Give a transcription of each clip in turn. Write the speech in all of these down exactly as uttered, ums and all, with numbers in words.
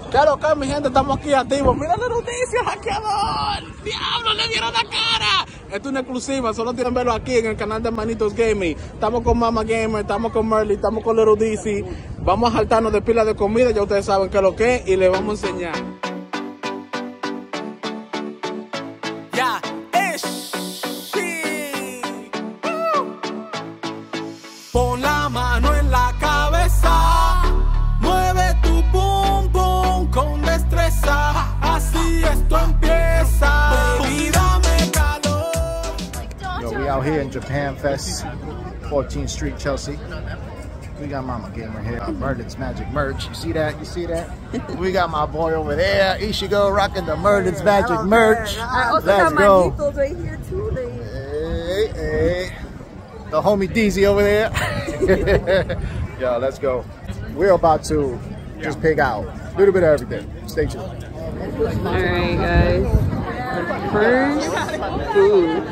Claro que mi gente, estamos aquí activos. Mira la noticia, hackeador. Diablo, le dieron la cara. Esto es una exclusiva, solo tienen que verlo aquí en el canal de Manitos Gaming. Estamos con Mama Gamer, estamos con Merly, estamos con Little Dizzy. Vamos a saltarnos de pila de comida, ya ustedes saben qué es lo que es y les vamos a enseñar. Ya, es sí. Uh. Pon la mano en la cabeza. Mueve tu pum pum con destreza. Así esto empieza. Baby, dame calor. Yo, we out here in Japan Fest, fourteenth Street, Chelsea. We got Mama Gamer here, uh, Merlin's Magic merch. You see that? You see that? We got my boy over there, Ishigo, rocking the Merlin's Magic merch. I also Let's got my go. Nitos right here too. They... Hey, hey. The homie Dizzy over there. Yo, let's go. We're about to just pick out a little bit of everything. Stay tuned. Alright guys, first food.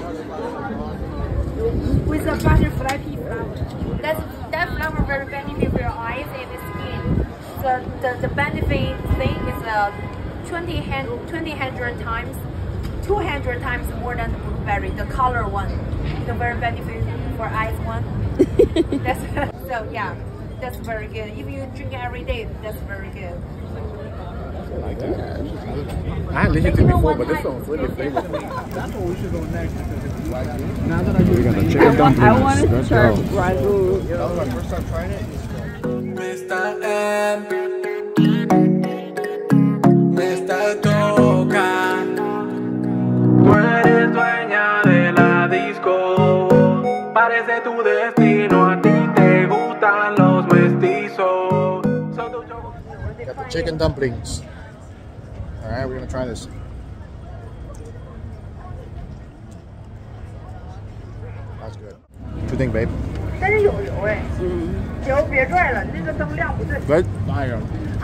With a butterfly pea flower. That's, that flower very beneficial for your eyes and the skin. So the, the benefit thing is uh, twenty hundred times, two hundred times more than the blueberry, the color one. The very beneficial for eyes one. That's, so yeah, that's very good. If you drink it every day, that's very good. I like that. I had listened to it before, but this one's really flavorful. That's what we should go next. Now that I do, we got the chicken dumplings. I want to Let's try go. ragu. That was my first time trying it. Mister M, Mister Toca, tú eres dueña de la disco. Parece tu destino, a ti te gustan los mestizos. Got the chicken dumplings. All right, we're gonna try this. That's good. What do you think, babe? 但是有油哎，油别拽了，那个灯亮不对。 Good? Fire.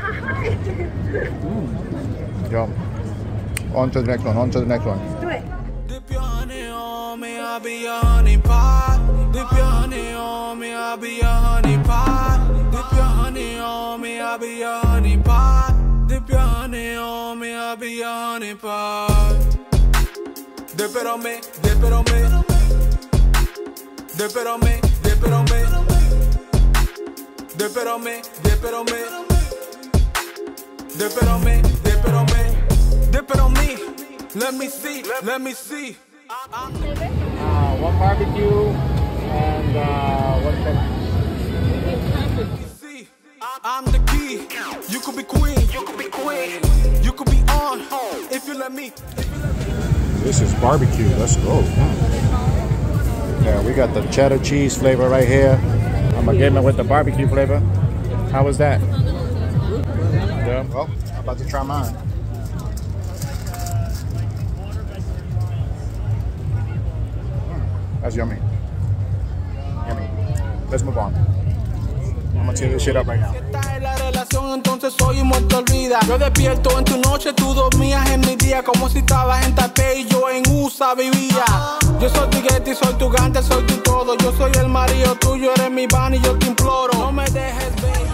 Yo. On to the next one, on to the next one. 对。 Dip your honey on me, I'll be your honey pot. Dip your honey on me, I'll be your honey pot. Dip your honey on me, I'll be your honey pot. Dip your honey on me, I'll be your honey pot. Dip it on me, dip it on me. Dip it on me, dip it on me. Dip it on me, dip it on me. Dip it on me, dip it on me. Dip it on me. Let me see, let me see. Uh, one barbecue and uh, one See, I'm the key. You could be queen, you could be queen. You could be on if you let me. This is barbecue. Let's go. Yeah, we got the cheddar cheese flavor right here. I'm gonna get it with the barbecue flavor. How was that? Yeah. Well, I'm about to try mine. That's yummy. Yummy. Let's move on. I'm gonna tear this shit up right now. Entonces soy un muerto olvida. Yo despierto en tu noche, tú dormías en mi día. Como si estabas en Taipei y yo en U S A vivía. Yo soy tu Getty, soy tu gante, soy tu todo. Yo soy el marido tuyo, eres mi van y yo te imploro. No me dejes ver.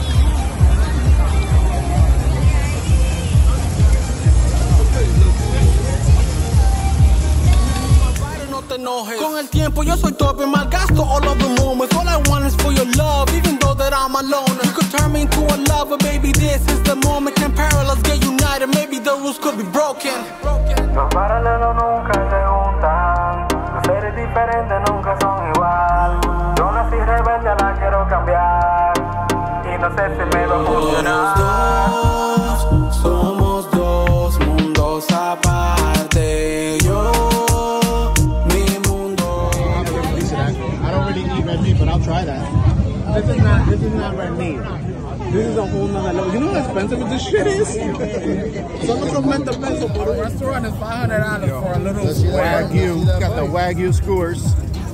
No te enojes. Con el tiempo yo soy top and malgasto all of the moments. All I want is for your love, even though that I'm alone. You could turn me into a lover, baby, this is the moment. Can parallels get united, maybe the rules could be broken. Los paralelos nunca se juntan. Los seres diferentes nunca son igual. Yo nací rebelde, la quiero cambiar. Y no sé si me va a funcionar. Somos dos mundos aparte. Yo But I'll try that. This is not, this is not red meat. This is a whole nother level. You know how expensive this shit is? Solo comenta peso por un restaurant is five hundred dollars for a little Wagyu. Got the Wagyu skewers.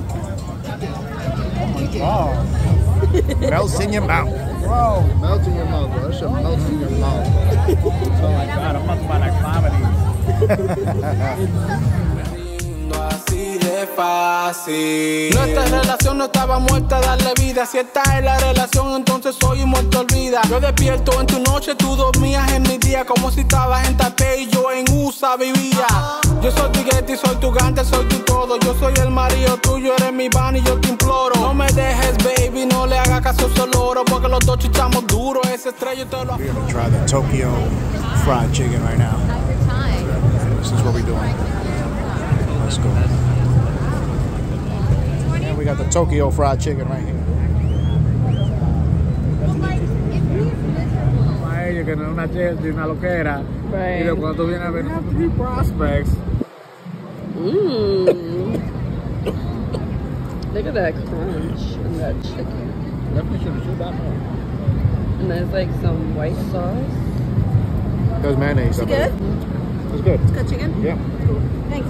Oh. Melts in your mouth. Bro, melts in your mouth, bro. That shit melts in your mouth. Oh my god, I'm talking about that comedy. fácil. Nuestra relación no estaba muerta, darle vida. Si esta es la relación, entonces soy un muerto olvida. Yo despierto en tu noche, tú dormías en mi día. Como si estabas en Taipei y yo en U S A vivía. Yo soy tu Getty, soy tu gante, soy tu todo. Yo soy el marido tuyo, eres mi van y yo te imploro. No me dejes, baby, no le hagas caso solo oro, porque los dos chichamos duro. Ese estrella te lo... We're gonna try the Tokyo fried chicken right now. This is what we're doing. Let's go. And we got the Tokyo fried chicken right here. Para ellos que no es una Chelsea, una loquera. Right. Y de cuando tú vienes a ver unos three prospects. Mmm. Look at that crunch in that chicken. Definitely should have chewed that more. And there's like some white sauce. There's mayonnaise. Is it good? It's good. It's good chicken? Yeah. Cool. Thanks.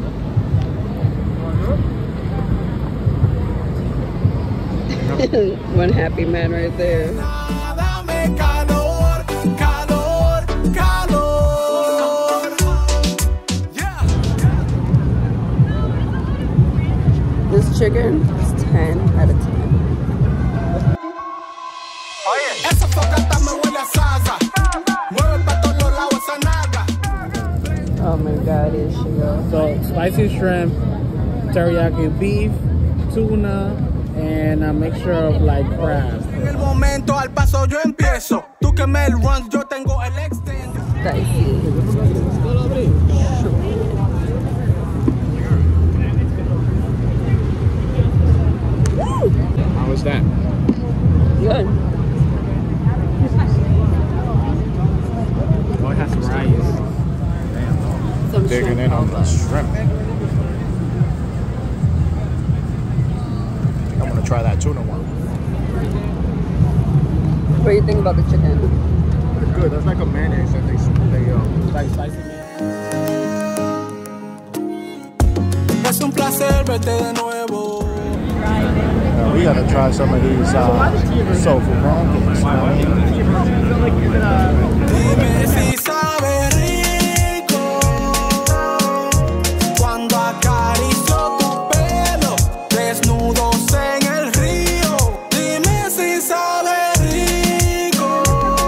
One happy man right there. Dame calor, calor, calor. Yeah. This chicken is ten out of ten. Oye, esa fogata me huele a salsa. Mueve pa' todos los lados esa nalga. Oh my god, here she goes. So spicy shrimp, teriyaki beef, tuna, and a mixture of like crab. En el momento al paso yo empiezo. Tú que me el runs, yo tengo el extend. Dicey. How was that? Good. Oh, it has some rice. Some Digging shrimp in on also. the shrimp. I'm gonna try that tuna one. What do you think about the chicken? It's good. That's like a mayonnaise that they they um. Like spicy man. Es un placer verte de nuevo. Uh, we gotta try some of these uh, soul food pancakes. Dime si sabe rico cuando acaricio tu pelo, desnudos en el río. Dime si sabe rico,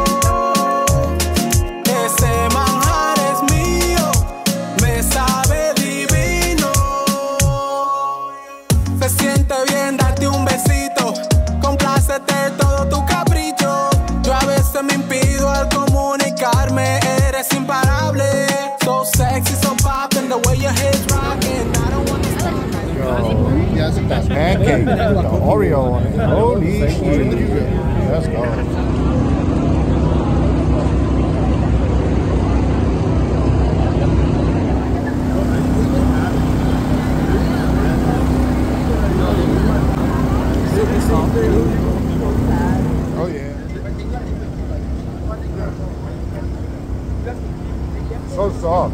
ese manjar es mío, me sabe divino. Se siente bien darte un besito, complácete todo tu capricho. Yo a veces me impido al comunicarme, eres imparable. So sexy, so poppin', the way your hips rockin'. I don't wanna stop. Yo, Yeah, it's a that pancake, the Oreo on it. Holy shit. Let's go. Oh yeah. So soft.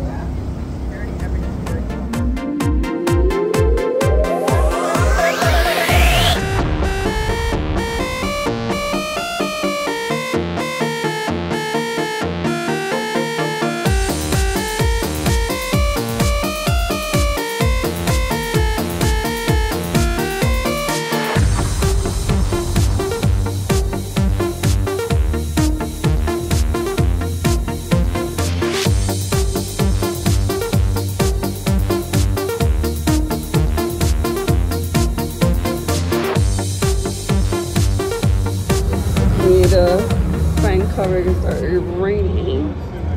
We need to find cover to start raining.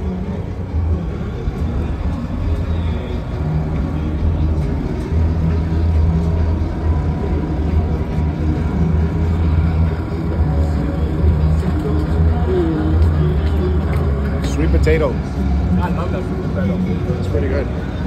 Sweet potato. I love that sweet potato. It's pretty good.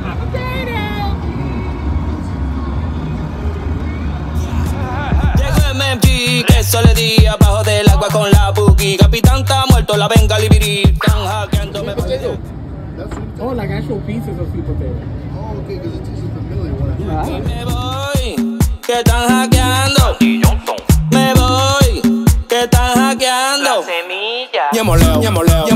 Llegó M M G, que sole día abajo del agua con la boogie. Capitán está muerto, la venga libiri. Están hackeándome. Oh, like actual pieces of sweet potato. Oh, okay, because it tastes familiar when I Y me voy, que están hackeando. Me voy, que están hackeando. Semilla. Ñemoleo, ñemoleo,